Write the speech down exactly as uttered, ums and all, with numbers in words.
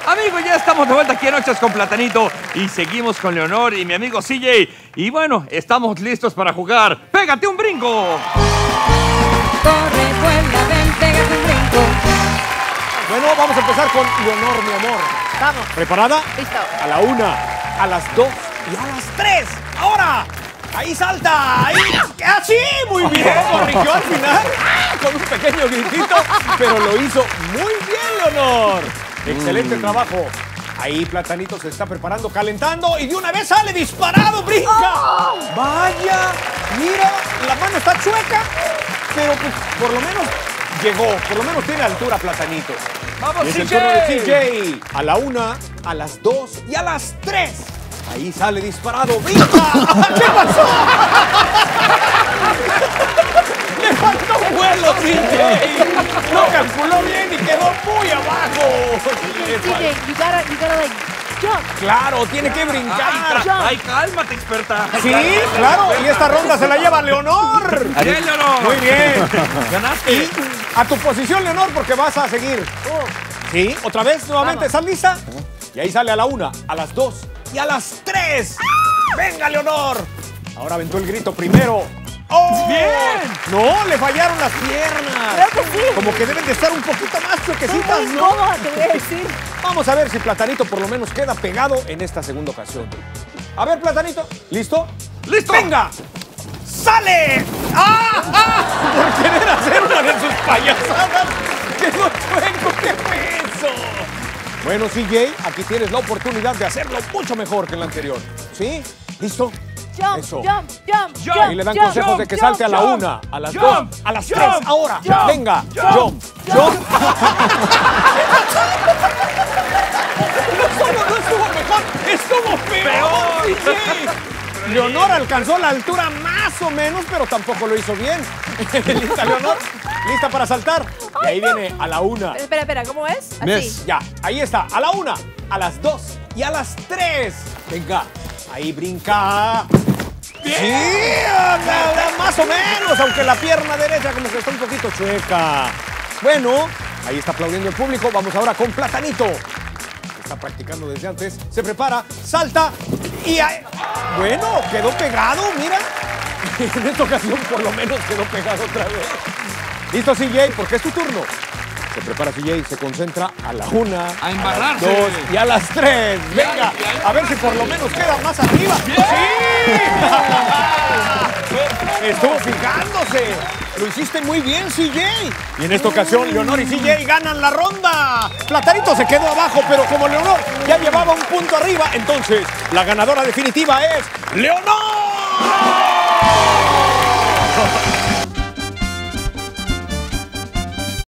Amigos, ya estamos de vuelta aquí en Noches con Platanito y seguimos con Leonor y mi amigo C J. Y bueno, estamos listos para jugar. ¡Pégate un brinco! Corre, vuela, ven, pégate un brinco. Bueno, vamos a empezar con Leonor, mi amor. Vamos. ¿Preparada? Listo. A la una, a las dos y a las tres. ¡Ahora! ¡Ahí salta! ¡Ahí! ¡Ah, sí! Muy bien, corrigió al final con un pequeño gritito, pero lo hizo muy bien, Leonor. Excelente mm. trabajo. Ahí Platanito se está preparando, calentando y de una vez sale disparado, brinca. Oh. Vaya, mira, la mano está chueca, pero pues, por lo menos llegó, por lo menos tiene altura Platanito. ¡Vamos, es C J! el turno de C J. A la una, a las dos y a las tres. Ahí sale disparado, brinca. ¿Qué pasó? Le faltó vuelo, C J. No calculó bien y quedó muy abajo. C J, you gotta, you gotta like jump. Claro, tiene que brincar. Ay, ay, cálmate, experta. Sí, claro. Y esta ronda se la lleva Leonor. Bien, Leonor. Muy bien. Ganaste. Y a tu posición, Leonor, porque vas a seguir. Sí, otra vez, nuevamente. ¿Estás lista? Y ahí sale a la una, a las dos y a las tres. ¡Venga, Leonor! Ahora aventó el grito primero. ¡Oh! ¡Bien! No, le fallaron las piernas. Creo que sí. Como que deben de estar un poquito más chuequecitas, Muy ¿no? incómoda, te voy a decir. Vamos a ver si Platanito por lo menos queda pegado en esta segunda ocasión. A ver, Platanito, ¿listo? ¡Listo! ¡Venga! ¡Sale! ¡Ah! ¡Ah! Por querer hacer una de sus payasadas. ¡Quedó chueco! ¿Qué fue eso? Bueno, C J, aquí tienes la oportunidad de hacerlo mucho mejor que en la anterior. ¿Sí? ¿Listo? Jump, Eso. jump, jump, Jump. Ahí le dan jump, consejos jump, de que jump, salte a la jump, una, a las jump, dos, a las jump, tres. Ahora, jump, venga, jump, jump, jump. No solo no estuvo mejor, estuvo peor. Peor. C J. Leonor alcanzó la altura más o menos, pero tampoco lo hizo bien. ¿Lista, Leonor? ¿Lista para saltar? Y ahí viene a la una. Espera, espera, ¿cómo es? Así. Miss. Ya, ahí está, a la una, a las dos y a las tres. Venga, ahí brinca. ¡Bien! Sí, anda, más o menos, aunque la pierna derecha como que está un poquito chueca. Bueno, ahí está aplaudiendo el público. Vamos ahora con Platanito. Está practicando desde antes. Se prepara, salta y... ahí. Bueno, quedó pegado, mira. En esta ocasión por lo menos quedó pegado otra vez. ¿Listo, C J? Porque es tu turno. Se prepara C J, se concentra a la una, A embarrarse. a las dos y a las tres. Venga, a ver si por lo menos queda más arriba. ¡Sí! Estuvo fijándose. Lo hiciste muy bien, C J. Y en esta ocasión, Leonor y C J ganan la ronda. Platanito se quedó abajo, pero como Leonor ya llevaba un punto arriba, entonces la ganadora definitiva es Leonor.